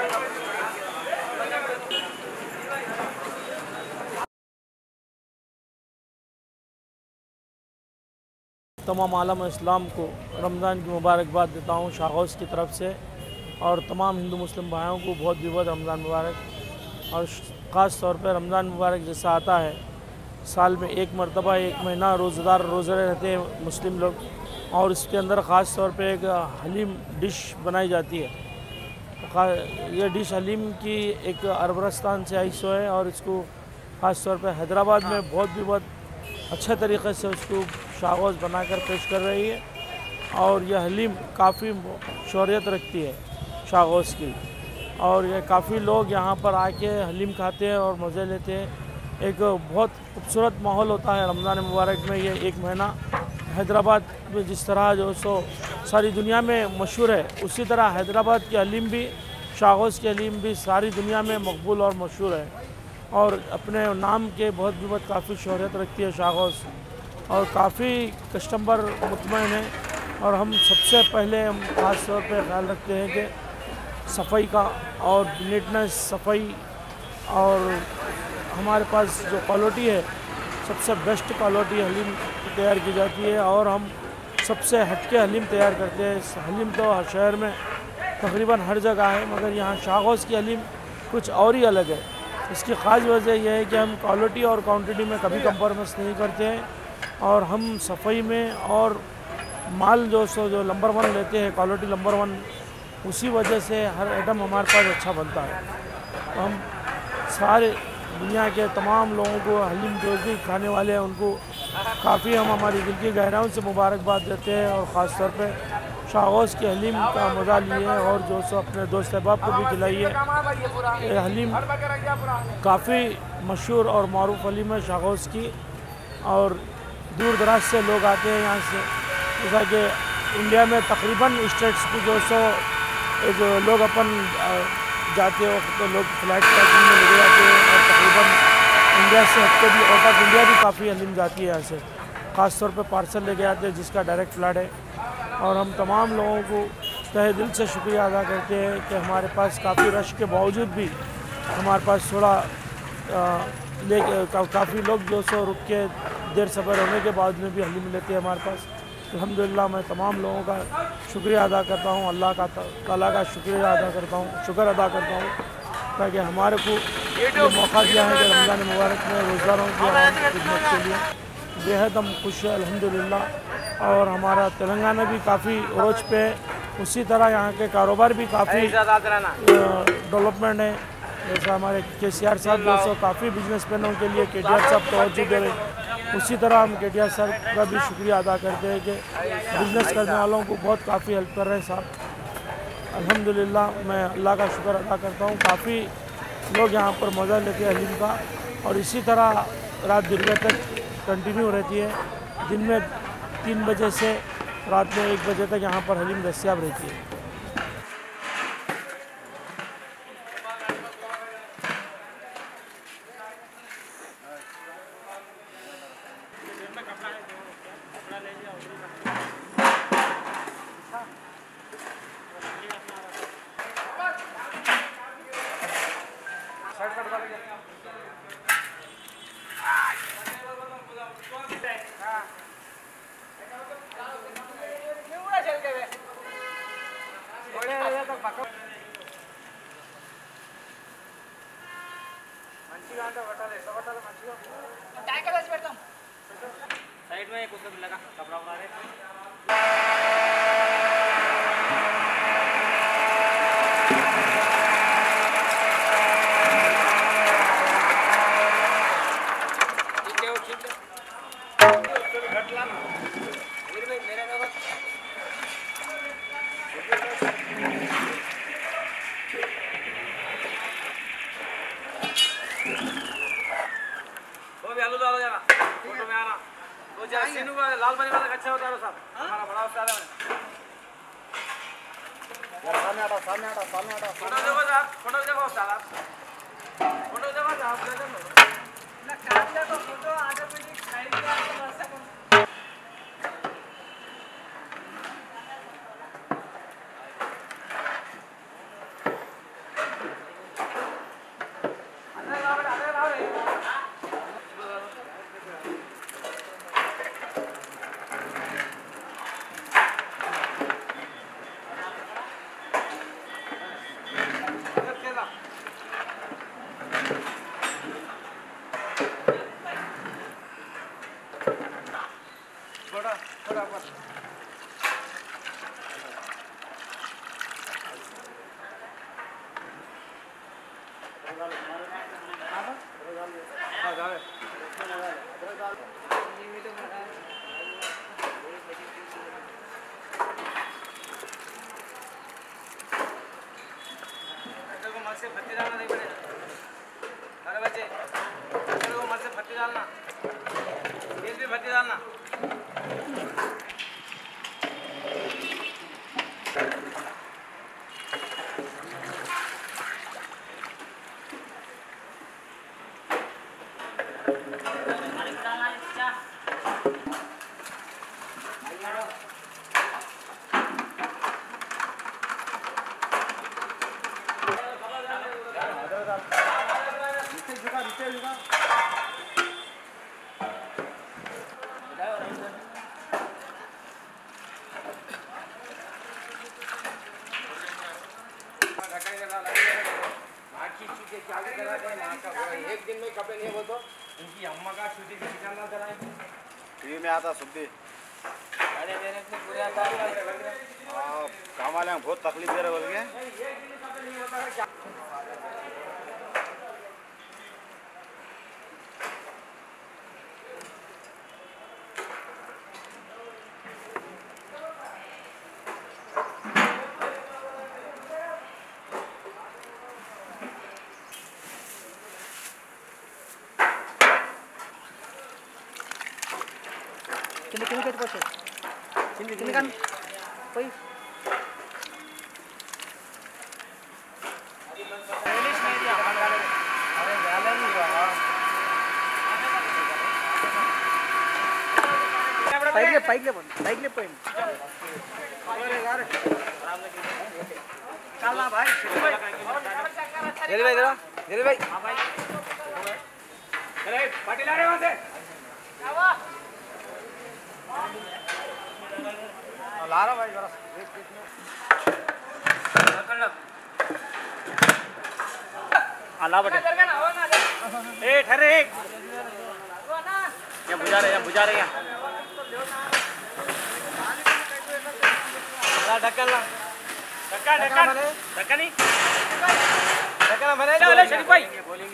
तमाम आलम इस्लाम को रमज़ान की मुबारकबाद देता हूँ शाह गौस की तरफ से, और तमाम हिंदू मुस्लिम भाइयों को बहुत बहुत रमज़ान मुबारक। और ख़ास तौर पर रमज़ान मुबारक जैसा आता है साल में एक मरतबा एक महीना रोज़ेदार रोज़े रहते हैं मुस्लिम लोग, और इसके अंदर ख़ास तौर पे एक हलीम डिश बनाई जाती है। ये डिश हलीम की एक अरबरस्तान से आई सो है, और इसको ख़ास तौर पे हैदराबाद में बहुत अच्छे तरीक़े से उसको शाह गौस बनाकर पेश कर रही है। और यह हलीम काफ़ी शौहरत रखती है शाह गौस की, और ये काफ़ी लोग यहाँ पर आके हलीम खाते हैं और मज़े लेते हैं। एक बहुत खूबसूरत माहौल होता है रमज़ान मुबारक में। ये एक महीना हैदराबाद में जिस तरह जो सो सारी दुनिया में मशहूर है, उसी तरह हैदराबाद की हलीम भी, शाह गौस की हलीम भी सारी दुनिया में मकबूल और मशहूर है, और अपने नाम के बहुत काफ़ी शौहरत रखती है शाह गौस, और काफ़ी कस्टमर मुतमईन है। और हम सबसे पहले हम ख़ास तौर पे ख्याल रखते हैं कि सफाई का, और नीटनेस सफाई, और हमारे पास जो क्वालिटी है सबसे बेस्ट क्वालिटी हलीम तैयार की जाती है, और हम सबसे हटके हलीम तैयार करते हैं। हलीम तो हर शहर में तकरीबन हर जगह है, मगर यहाँ शाह गौस की हलीम कुछ और ही अलग है। इसकी ख़ास वजह यह है कि हम क्वालिटी और क्वांटिटी में कभी कंप्रोमाइज़ नहीं करते हैं, और हम सफाई में और माल जो नंबर 1 लेते हैं, क्वालिटी नंबर 1, उसी वजह से हर आइटम हमारे पास अच्छा बनता है। तो हम सारे दुनिया के तमाम लोगों को हलीम जो भी खाने वाले हैं उनको काफ़ी हम हमारी दिल की गहराइयों से मुबारकबाद देते हैं, और ख़ास तौर पे शाह गौस की हलीम का मज़ा लिए, और जो सो अपने दोस्त अहबाब को भी खिलाइए। ये हलीम काफ़ी मशहूर और मारूफ हलीम है शाह गौस की, और दूर दराज से लोग आते हैं यहाँ से। जैसा कि इंडिया में तकरीबन स्टेट्स की जो सो एक लोग अपन जाते हो तो लोग फ्लाइट पैकिंग में लगे जाते हैं, और तकरीबन इंडिया से हटके भी आउट ऑफ इंडिया भी काफ़ी हलीम जाती है यहाँ से, ख़ास तौर पे पार्सल लेके आते हैं जिसका डायरेक्ट फ्लाइट है। और हम तमाम लोगों को तहे दिल से शुक्रिया अदा करते हैं कि हमारे पास काफ़ी रश के बावजूद भी हमारे पास थोड़ा काफ़ी लोग जो सो रुक के देर सफ़र होने के बाद में भी हलीम लेते हैं हमारे पास। अल्हम्दुलिल्लाह मैं तमाम लोगों का शुक्रिया अदा करता हूँ, अल्लाह का ताला का शुक्रिया अदा करता हूँ, शुक्र अदा करता हूँ, ताकि हमारे को ये मौका दिया है कि रमज़ान मुबारक में रोज़गारों की खिदमत के लिए बेहद हम खुश हैं अल्हम्दुलिल्लाह। और हमारा तेलंगाना भी काफ़ी रोज पे है, उसी तरह यहाँ के कारोबार भी काफ़ी डेवलपमेंट है। जैसा हमारे KCR साहब दोस्तों काफ़ी बिजनेसमैनों के लिए KTR साहब तवज्जो दे रहे हैं, उसी तरह हम KTR साहब का भी शुक्रिया अदा करते हैं कि बिज़नेस करने वालों को बहुत काफ़ी हेल्प कर रहे हैं साहब। अल्हम्दुलिल्लाह मैं अल्लाह का शुक्र अदा करता हूँ, काफ़ी लोग यहाँ पर मज़ा लेते हैं हलीम का, और इसी तरह रात देर तक कंटिन्यू रहती है। दिन में 3 बजे से रात में 1 बजे तक यहाँ पर हलीम दस्तयाब रहती है। साइड में एक उसका लगा कपड़ा उड़ा रहे आलू डालो जरा फोटो में आना तो जरा सीनू का लाल बने वाला अच्छा होता है साहब हमारा बड़ा उस्ताद है यार सामने हटा फोटो देखो साहब फोटो देखो साहब फोटो देखो साहब ले दो ना काम देखो फोटो ऑटोमेटिक साइड पे आके बस से मत से पत्ती डालना नहीं पड़ेगा। अरे बच्चे को मत से पत्ती डालना, तेल भी पत्ती डालना। एक दिन में कपड़े नहीं बोलते इनकी अम्मा का शूटिंग निकालना था टीवी में आता सुबह। अरे मेरे से पूरे आता काम वाले बहुत तकलीफ दे रहे बोल के। Kini kat bos. Kini kan. Oi. English में दिया अरे गाले नहीं हुआ Baik le point. चलना भाई जल्दी भाई जरा जल्दी भाई हां भाई अरे पार्टी ला रहे वहां से क्या हुआ ला रहा भाई जरा पकड़ लो अल्लाह बटे ए ठहरे एक ये बुझा रहे हैं ढक्कन ला ढक्कन नहीं ढक्कन भरे लो शरीफ भाई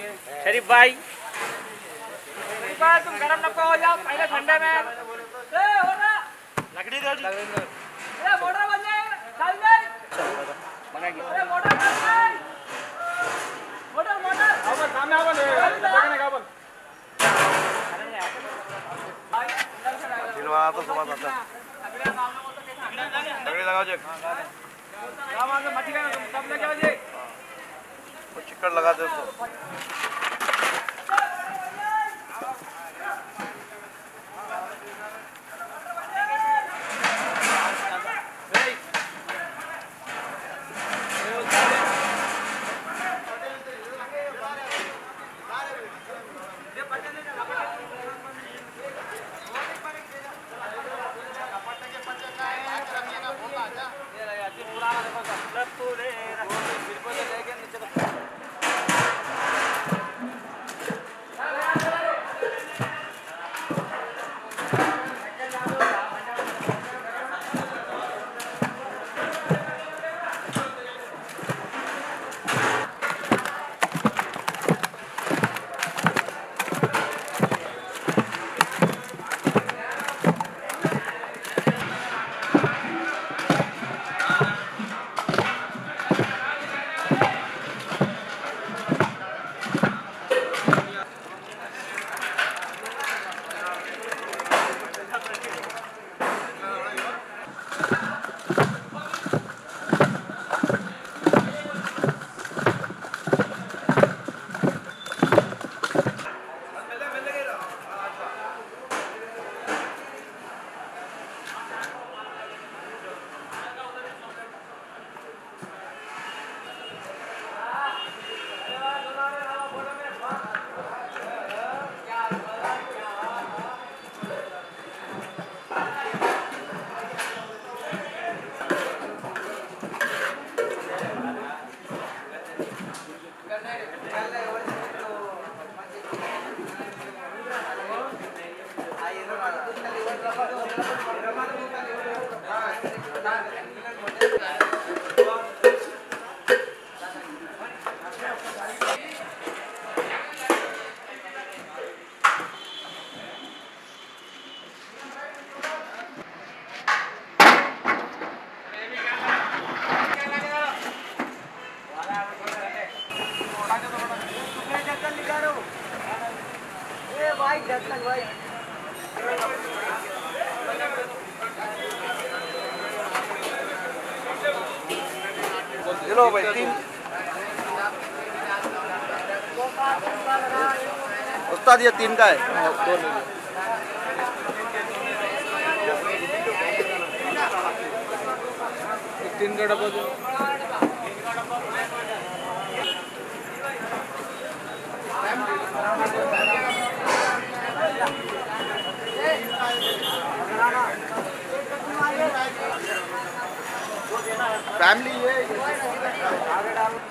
तुम गरम नको हो जाओ पहले ठंडे में ए हो ना लकड़ी दो जी ए मोटर बन जाए चल जाए बना गया अरे मोटर बन जाए मोटर आओ सामने आओ ढक्कन का बोल दिलवा तो सुबह आता लकड़ी लगाओ जी सामान से मट्टी का सब लेके आओ जी कुछ चिकन लगा दे उसको। भाई ढक्कन भाई लो भाई 3 उस्ताद ये 3 का है। तीन का डब्बा दो। फैमिली है।